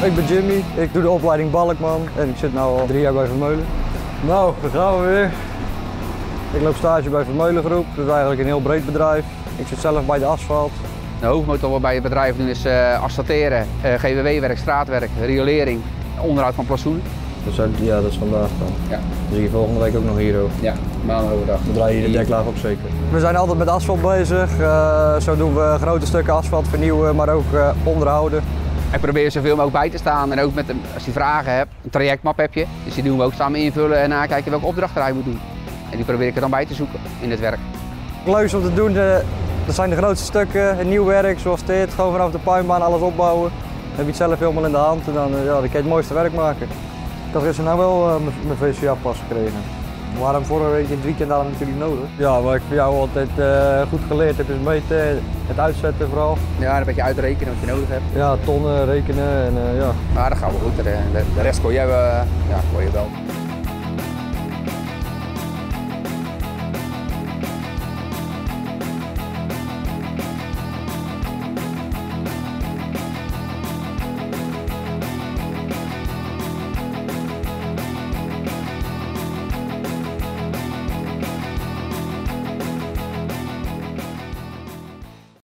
Ik ben Jimmy, ik doe de opleiding Balkman en ik zit nu al 3 jaar bij Vermeulen. Nou, daar gaan we weer. Ik loop stage bij Vermeulen Groep, dat is eigenlijk een heel breed bedrijf. Ik zit zelf bij de asfalt. De hoofdmoot wat we bij het bedrijf doen is asfalteren, GWW-werk, straatwerk, riolering, onderhoud van plantsoenen. Ja, dat is vandaag dan. Ja. Dus je volgende week ook nog hier ook. Ja, maandag overdag. Dan draai je de deklaag op zeker. We zijn altijd met asfalt bezig. Zo doen we grote stukken asfalt vernieuwen, maar ook onderhouden. Ik probeer zoveel mogelijk bij te staan en ook met als je vragen hebt, een trajectmap heb je. Dus die doen we ook samen invullen en nakijken welke opdracht hij moet doen. En die probeer ik er dan bij te zoeken in het werk. Het leukste om te doen, dat zijn de grootste stukken, een nieuw werk zoals dit. Gewoon vanaf de puinbaan alles opbouwen. Dan heb je het zelf helemaal in de hand en dan kan je het mooiste werk maken. Ik had gisteren nou wel mijn VCA-pas gekregen. We waren vorige week in het weekend daar natuurlijk nodig. Ja, wat ik voor jou altijd goed geleerd heb is meten, het uitzetten vooral. Ja, een beetje uitrekenen wat je nodig hebt. Ja, tonnen rekenen en ja. Maar dat gaat wel goed. De rest kon je wel.